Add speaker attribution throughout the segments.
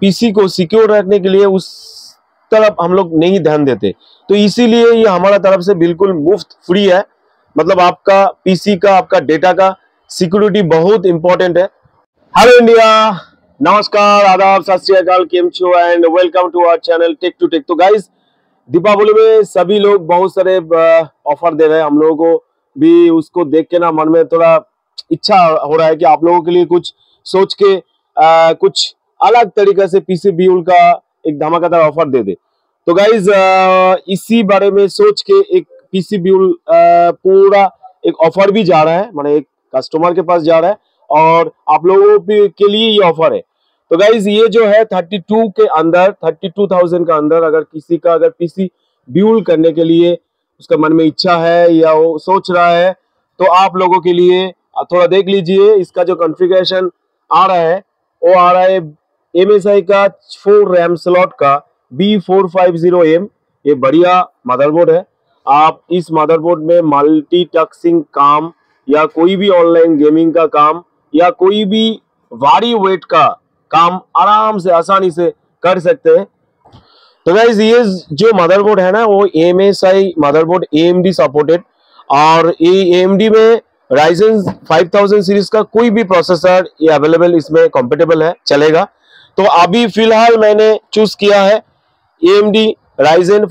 Speaker 1: PC को secure रखने के लिए उस तरफ हम लोग नहीं ध्यान देते। तो इसीलिए ये हमारा तरफ से बिल्कुल मुफ्त फ्री है। मतलब आपका पीसी का, आपका डेटा का सिक्योरिटी बहुत इंपॉर्टेंट है। हेलो इंडिया, नमस्कार, आदाब, सत श्री अकाल, केम छो and welcome to our channel tech to tech. तो गाइस, दीपावली में सभी लोग बहुत सारे ऑफर दे रहे हैं। हम लोगों को भी उसको देख के ना मन में थोड़ा इच्छा हो रहा है कि आप लोगों के लिए कुछ सोच के कुछ अलग तरीके से पीसी बिल्ड का एक धमाकेदार ऑफर दे दे। तो गाइज इसी बारे में सोच के एक पीसी बिल्ड पूरा एक ऑफर भी जा रहा है, माने एक कस्टमर के पास जा रहा है और आप लोगों के लिए ये ऑफर है। तो गाइज ये जो है 32 के अंदर, 32,000 का अंदर अगर किसी का अगर पीसी बिल्ड करने के लिए उसका मन में इच्छा है या वो सोच रहा है, तो आप लोगों के लिए थोड़ा देख लीजिए। इसका जो कॉन्फ़िगरेशन आ रहा है वो आ रहा है MSI का 4 रैम स्लॉट का B450M। ये बढ़िया मदरबोर्ड है। आप इस मदरबोर्ड में मल्टीटास्किंग काम या कोई भी ऑनलाइन गेमिंग का काम या कोई भी भारी वेट का काम आराम से आसानी से कर सकते हैं। तो गाइस ये जो मदरबोर्ड है ना वो MSI मदरबोर्ड AMD सपोर्टेड, और ये AMD में Ryzen 5000 सीरीज का कोई भी प्रोसेसर ये अवेलेबल इसमें कंपेटेबल है, चलेगा। तो अभी फिलहाल मैंने चूज किया है AMD Ryzen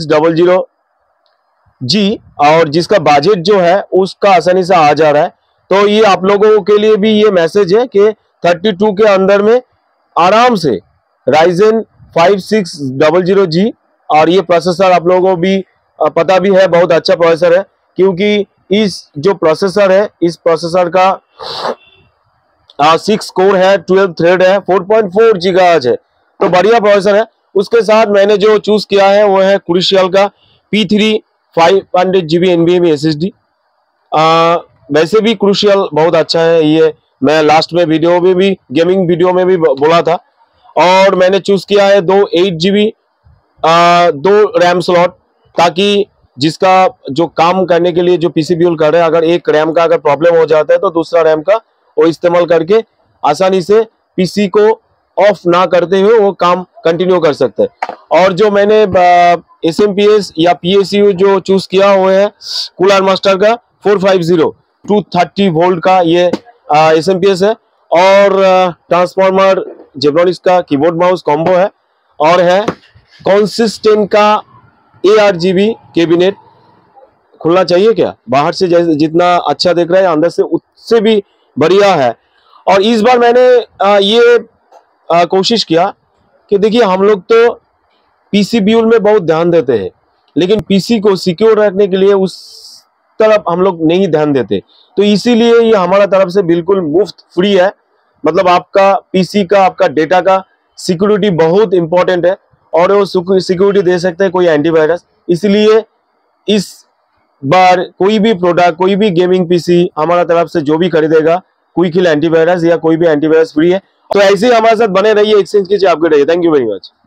Speaker 1: 5600G, और जिसका बजट जो है उसका आसानी से आ जा रहा है। तो ये आप लोगों के लिए भी ये मैसेज है कि 32 के अंदर में आराम से Ryzen 5600G, और ये प्रोसेसर आप लोगों को भी पता भी है बहुत अच्छा प्रोसेसर है, क्योंकि इस जो प्रोसेसर है इस प्रोसेसर का 6 कोर है, 12 थ्रेड है, 4.4 गीगाहर्ट्ज है। तो बढ़िया प्रोसेसर है। उसके साथ मैंने जो चूज किया है वो है क्रूशियल का P3 500GB NVMe SSD। वैसे भी क्रूशियल बहुत अच्छा है, ये मैं लास्ट में वीडियो में भी गेमिंग वीडियो में भी बोला था। और मैंने चूज किया है 2 8GB 2 रैम स्लॉट, ताकि जिसका जो काम करने के लिए जो पीसी बिल्ड कर रहे हैं, अगर एक रैम का अगर प्रॉब्लम हो जाता है तो दूसरा रैम का वो इस्तेमाल करके आसानी से पीसी को ऑफ ना करते हुए वो काम कंटिन्यू कर सकते हैं। और जो मैंने SMPS या PSU जो चूज किया वो है कूलर मास्टर का 450 230 वोल्ट का ये SMPS है, और ट्रांसफॉर्मर जेब्रॉनिक्स का कीबोर्ड माउस कॉम्बो है, और है कॉन्सिस्टेंट का ARGB कैबिनेट। खुलना चाहिए क्या, बाहर से जैसे जितना अच्छा दिख रहा है अंदर से उससे भी बढ़िया है। और इस बार मैंने ये कोशिश किया कि देखिए हम लोग तो पीसी बिल्ड में बहुत ध्यान देते हैं, लेकिन पीसी को सिक्योर रखने के लिए उस तरफ हम लोग नहीं ध्यान देते। तो इसीलिए ये हमारा तरफ से बिल्कुल मुफ्त फ्री है। मतलब आपका पीसी का, आपका डेटा का सिक्योरिटी बहुत इंपॉर्टेंट है, और वो सिक्योरिटी दे सकते हैं कोई एंटीवायरस। इसलिए इस बार कोई भी प्रोडक्ट, कोई भी गेमिंग पीसी हमारा तरफ से जो भी खरीदेगा, क्विक हिल एंटीवायरस या कोई भी एंटीवायरस फ्री है। तो ऐसे ही हमारे साथ बने रहिए, एक्सचेंज कीजिए, अपग्रेड रहिए। Thank you very much.